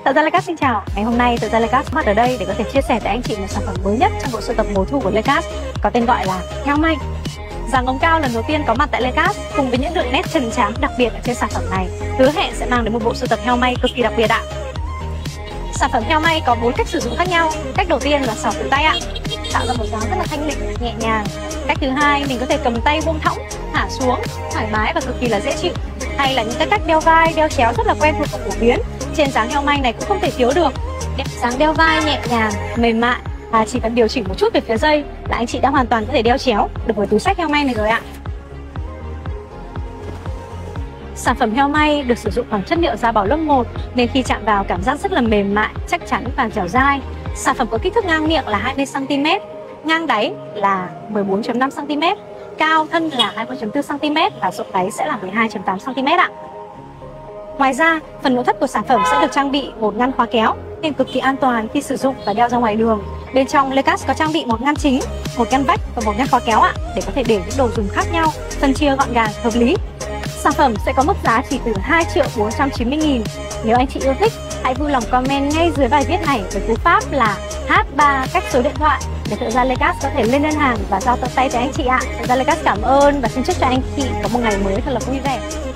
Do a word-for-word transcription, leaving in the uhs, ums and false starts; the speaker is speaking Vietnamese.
Thợ gia Lecas xin chào. Ngày hôm nay Thợ gia Lecas có mặt ở đây để có thể chia sẻ tới anh chị một sản phẩm mới nhất trong bộ sưu tập mùa thu của Lecas, có tên gọi là heo may. Dáng ống cao lần đầu tiên có mặt tại Lecas cùng với những đường nét trần trám đặc biệt ở trên sản phẩm này, hứa hẹn sẽ mang đến một bộ sưu tập heo may cực kỳ đặc biệt ạ. Sản phẩm heo may có bốn cách sử dụng khác nhau. Cách đầu tiên là xỏ từ tay ạ, tạo ra một dáng rất là thanh lịch, nhẹ nhàng. Cách thứ hai, mình có thể cầm tay buông thõng, thả xuống, thoải mái và cực kỳ là dễ chịu. Hay là những cái cách đeo vai, đeo chéo rất là quen thuộc và phổ biến trên dáng heo may này cũng không thể thiếu được. Dáng đeo vai nhẹ nhàng, mềm mại, à, chỉ cần điều chỉnh một chút về phía dây là anh chị đã hoàn toàn có thể đeo chéo được với túi xách heo may này rồi ạ. Sản phẩm heo may được sử dụng bằng chất liệu da bò lớp một nên khi chạm vào cảm giác rất là mềm mại, chắc chắn và dẻo dai. Sản phẩm có kích thước ngang miệng là hai mươi xăng ti mét, ngang đáy là mười bốn phẩy năm xăng ti mét, cao thân là hai mươi phẩy bốn xăng ti mét và rộng đáy sẽ là mười hai phẩy tám xăng ti mét ạ. Ngoài ra, phần nội thất của sản phẩm sẽ được trang bị một ngăn khóa kéo nên cực kỳ an toàn khi sử dụng và đeo ra ngoài đường. Bên trong Lecas có trang bị một ngăn chính, một ngăn vách và một ngăn khóa kéo ạ, để có thể để những đồ dùng khác nhau, phân chia gọn gàng, hợp lý. Sản phẩm sẽ có mức giá chỉ từ hai triệu bốn trăm chín mươi nghìn. Nếu anh chị yêu thích, hãy vui lòng comment ngay dưới bài viết này với cú pháp là H ba cách số điện thoại để Thợ gia Lecas có thể lên đơn hàng và giao tận tay cho anh chị ạ. Thợ gia Lecas cảm ơn và xin chúc cho anh chị có một ngày mới thật là vui vẻ.